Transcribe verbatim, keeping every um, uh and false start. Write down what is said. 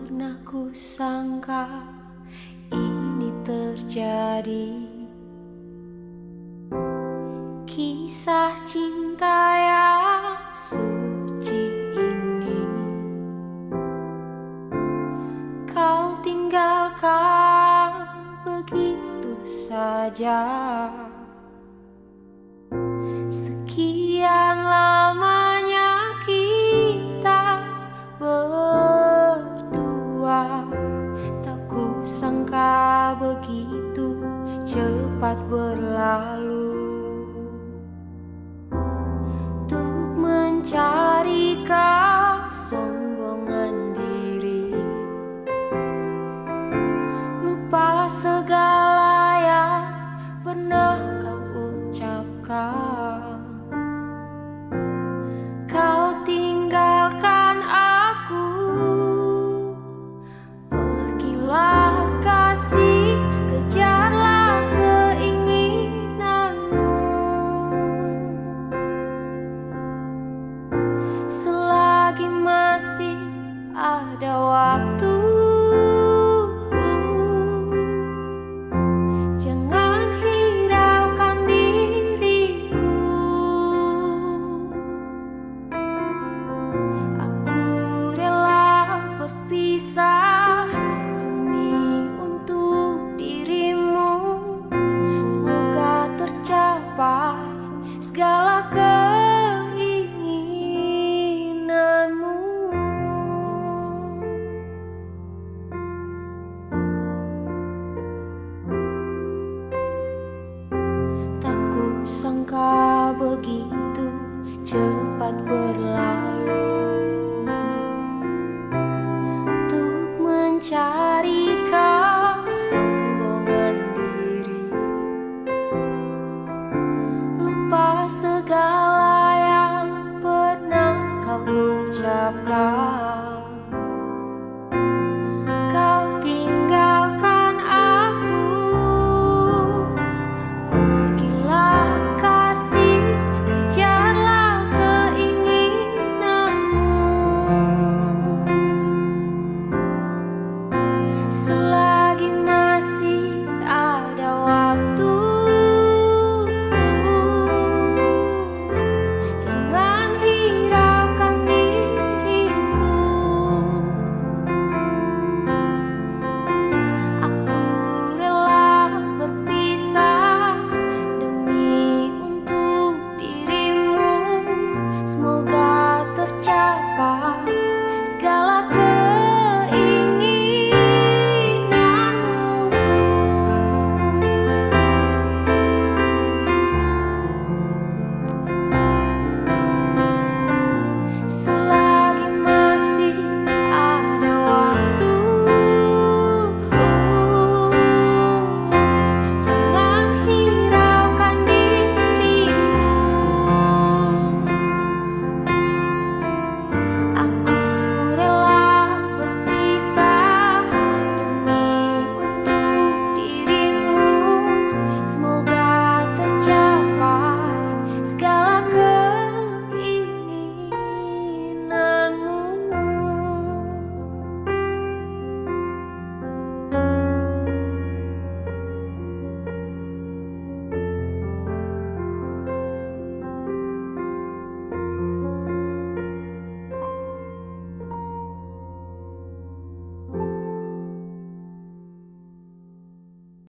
pernah ku sangka ini terjadi. Kisah cinta yang suci ini kau tinggalkan begitu saja. Sekian lamanya kita berdua, tak ku sangka begitu cepat berlalu. Untuk mencari kesombongan diri, lupa segala yang pernah kau ucapkan. Kau tinggalkan aku, pergilah kasih, kejarlah keinginanmu. Selagi masih ada waktu, jangan hiraukan diriku. Aku rela berpisah demi untuk dirimu. Semoga tercapai segala keinginanmu. Tak ku sangka begitu cepat berlalu. Untuk mencari kesombongan diri, lupa segala yang pernah kau ucapkan.